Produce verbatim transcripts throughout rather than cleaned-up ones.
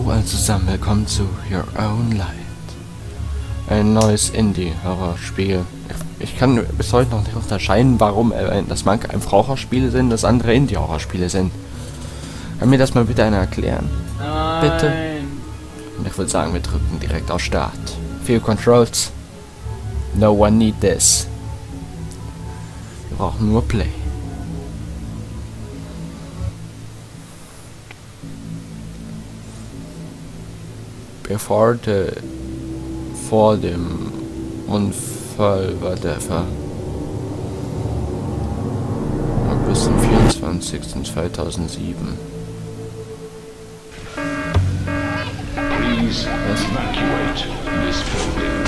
alle zusammen, willkommen zu Your Own Light. Ein neues Indie-Horrorspiel. Ich, ich kann bis heute noch nicht unterscheiden, warum äh, das manche einfach Horrorspiele sind, das andere Indie-Horrorspiele sind. Kann mir das mal bitte einer erklären? Nein. Bitte? Und ich würde sagen, wir drücken direkt auf Start. Few Controls. No one need this. Wir brauchen nur Play. Bevor de, vor dem Unfall war der Ver bis zum vierundzwanzigsten zweitausendsieben. Please evacuate this building.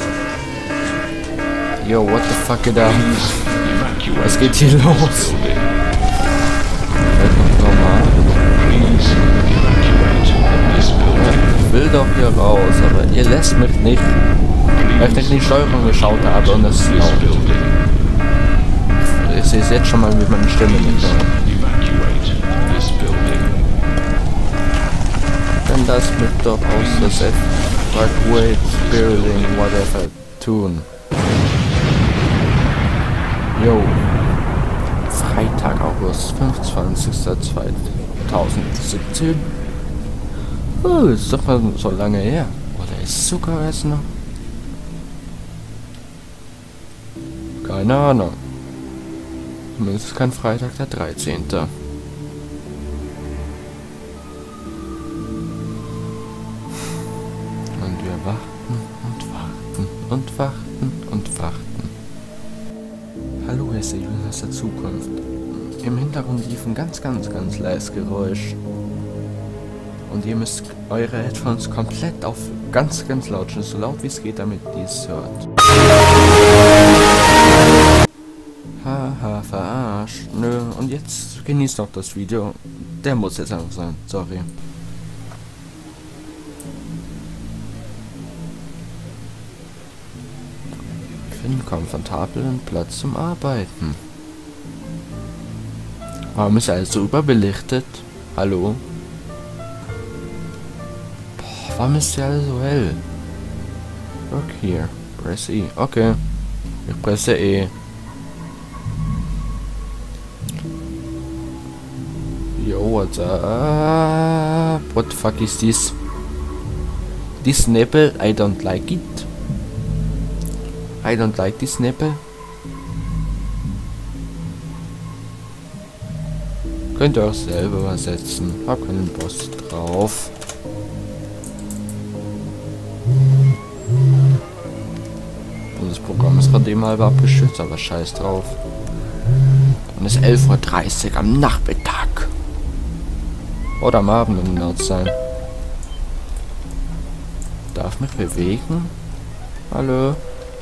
Yo, what the fuck geht ab? Evacuate Was geht hier los? this building. Nochmal. Please evacuate this building. Ich will doch hier raus, aber ihr lässt mich nicht. Weil ich nicht in die Steuerung geschaut habe und das ist This laut. building. Ich sehe es jetzt schon mal, wie meine Stimme nicht hören. Evacuate this building. Dann lass mich doch aus das Evacuate Building whatever tun. Jo. Freitag, August fünfundzwanzigster zweitausendsiebzehn. Oh, das ist doch mal so lange her. Oder ist es sogar erst noch? Keine Ahnung. Zumindest ist kein Freitag der dreizehnte. Und wir warten und warten und warten und warten. Hallo, hier ist der Julian aus der Zukunft. Im Hintergrund lief ein ganz, ganz, ganz leises Geräusch. Und ihr müsst eure Headphones komplett auf ganz, ganz laut stellen, so laut wie es geht, damit ihr es hört. Haha, verarscht. Nö, und jetzt genießt doch das Video. Der muss jetzt einfach sein, sorry. Finden komfortablen Platz zum Arbeiten. Warum ist alles so überbelichtet? Hallo? Boah, warum ist hier alles so hell? Look here. Press E. Okay. Ich presse E. Yo, what's up? What the fuck is this? This nipple, I don't like it. I don't like this nipple. Könnt ihr auch selber übersetzen. Hab keinen Boss drauf. Und das Programm ist gerade eben halb abgeschützt, aber scheiß drauf. Und es ist elf Uhr dreißig am Nachmittag. Oder am Abend, um genau zu sein. Darf mich bewegen? Hallo?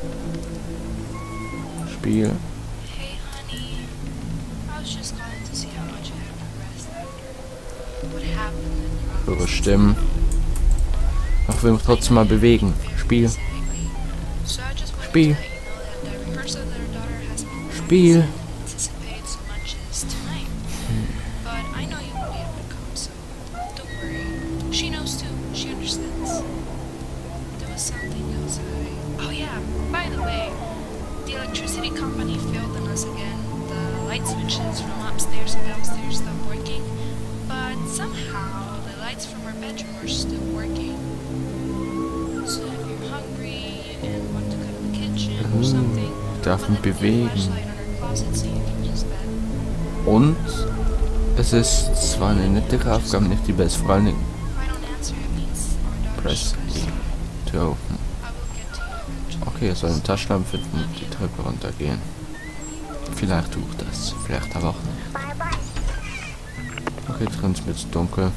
Spiel. Hey honey, I was just calling to see how much you have progressed. What happened in your Höre Stimmen. Ich will mich trotzdem mal bewegen. Spiel. So I just wanted Spiel. to let you know that the rehearsal their daughter has been Spiel. anticipated so much as tonight. But I know you won't be able to come, so don't worry. She knows too. She understands. There was something else I... Oh yeah, by the way, the electricity company failed on us again. The light switches from upstairs and downstairs stopped working, but somehow the lights from our bedroom are still working. So if you're hungry and want to go to the kitchen or something, Ich darf mich put a bewegen. flashlight on our closet so you can use that. Und es ist zwar eine nette Aufgabe, nicht die beste Freundin. If I don't answer, it means our daughter's Press stressed. E to open. I will get to you eventually. Okay, es soll eine Taschenlampe finden und die Treppe runtergehen. Vielleicht tue ich das, vielleicht aber auch nicht. Okay, drin ist mir zu dunkel.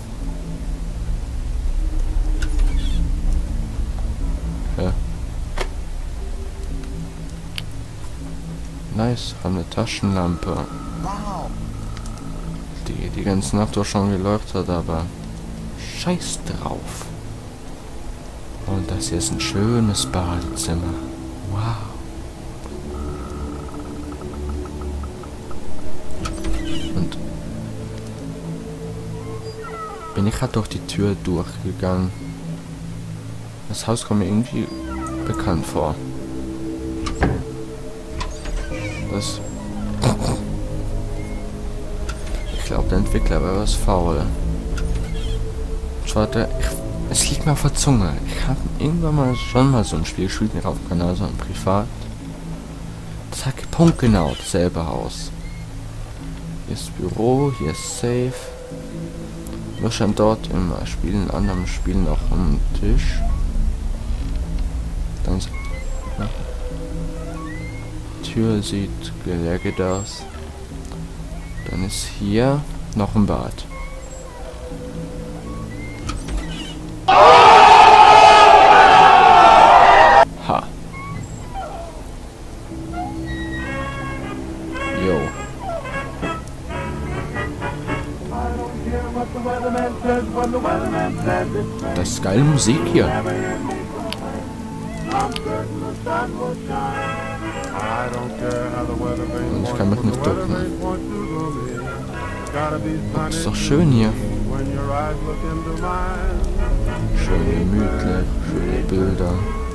Ja. Nice, haben eine Taschenlampe. Die die ganze Nacht doch schon geleuchtet hat, aber scheiß drauf. Und das hier ist ein schönes Badezimmer. Wow. Und bin ich halt durch die Tür durchgegangen. Das Haus kommt mir irgendwie bekannt vor. Das... Ich glaube, der Entwickler war was faul. Warte, ich, es liegt mir auf der Zunge. Ich habe irgendwann mal schon mal so ein Spiel gespielt, nicht auf dem Kanal, sondern privat. Das hat punktgenau dasselbe Haus. Hier ist Büro, hier ist Safe. Wir stand dort im Spiel, in anderen Spielen auch am Tisch. Dann ist, ja. Tür sieht geleert aus. Dann ist hier noch ein Bad. Ha. Jo. Das ist geile Musik hier. Und ich kann mich nicht ducken. Das ist doch schön hier. Schön gemütlich, schöne Bilder.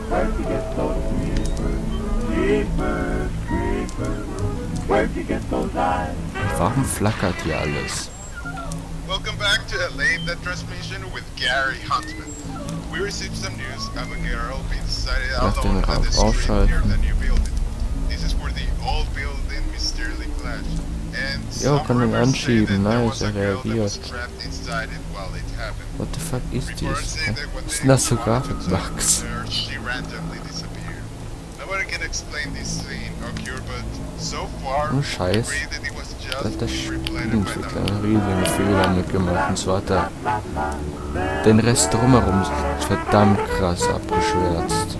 Warum flackert hier alles? Welcome back to a late that transmission with Gary Huntman. We received some news of a girl being sighted Lass den alone at the Rauch street near ausschalten. the new building. This is where the old building mysteriously clashed. And Jo, some kann den rumors say anschieben. that there Nice, was a er girl that was reagiert. trapped inside it while it happened. What the fuck ist Reports dies? say that when Was ist they denn das für walked outside the Grafikbugs? church, she randomly disappeared. Nobody can explain this scene occurred, but so far, Oh, we Scheiß. agree that it was Da hat der just replanted by Spielentwickler the einen riesigen Fehler mitgemacht. Und zwar hat er den Rest drumherum verdammt krass abgeschwärzt.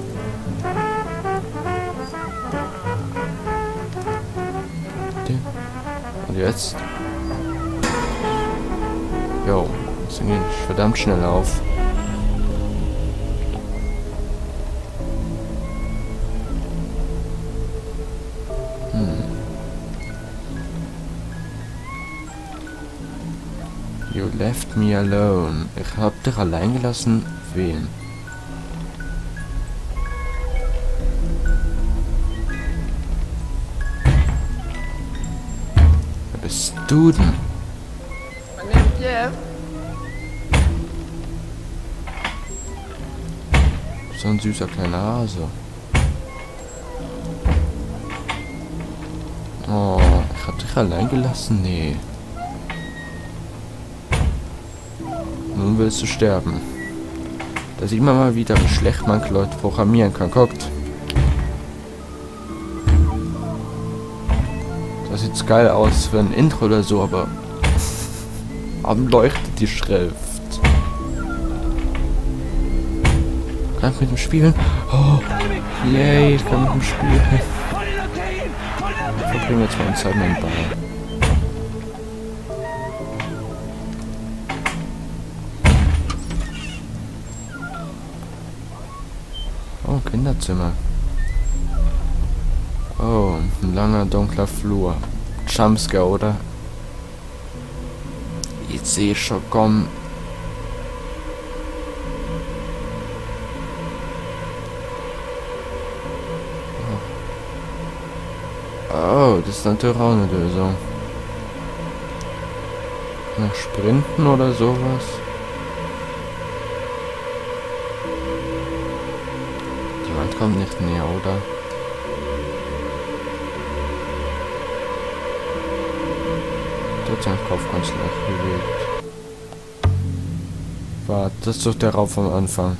Und jetzt? Jo, das ging verdammt schnell auf. You left me alone. Ich hab dich allein gelassen. Wen? Wer bist du denn? My name's Jeff. So ein süßer kleiner Hase. Oh, ich hab dich allein gelassen? Nee. Nun willst du sterben. Da sieht man mal wieder, wie schlecht man Leute programmieren kann. Guckt. Das sieht geil aus für ein Intro oder so, aber warum leuchtet die Schrift? Kann ich mit dem Spielen? Oh, yay, ich kann mit dem Spielen. Ich verbringe jetzt meine Zeit mit dem Ball. Oh, Kinderzimmer. Oh, ein langer, dunkler Flur. Jumpscare, oder? Ich sehe schon kommen. Oh, das ist natürlich auch eine Lösung. Noch sprinten oder sowas? Die Wand kommt nicht näher, oder? Dort sein Kopf ganz leicht bewegt. Warte, das ist doch der Raum vom Anfang.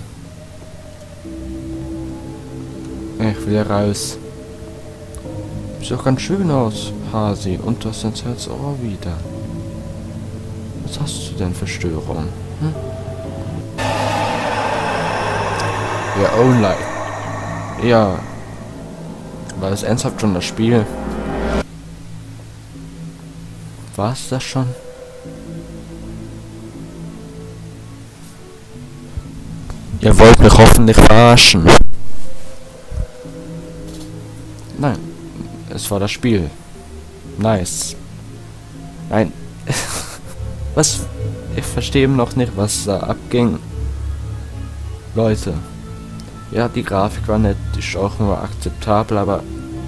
Ich will raus. Sieht doch ganz schön aus, Hasi. Und du hast dein Herz auch wieder. Was hast du denn für Störungen? Hm? Ja, only. Ja. War das ernsthaft schon das Spiel? War es das schon? Ihr wollt mich hoffentlich verarschen. Nein. Es war das Spiel. Nice. Nein. Was? ich verstehe noch nicht, was da abging. Leute, ja, die Grafik war nett, die Genre war akzeptabel, aber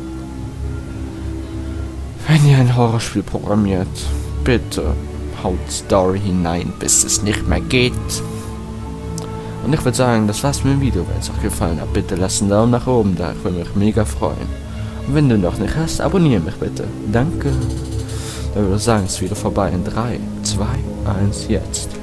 wenn ihr ein Horrorspiel programmiert, bitte haut Story hinein, bis es nicht mehr geht. Und ich würde sagen, das war's mit dem Video. Wenn es euch gefallen hat, bitte lasst einen Daumen nach oben da, ich würde mich mega freuen. Und wenn du noch nicht hast, abonniere mich bitte. Danke. Dann würde ich sagen, es ist wieder vorbei in drei, zwei, eins, jetzt.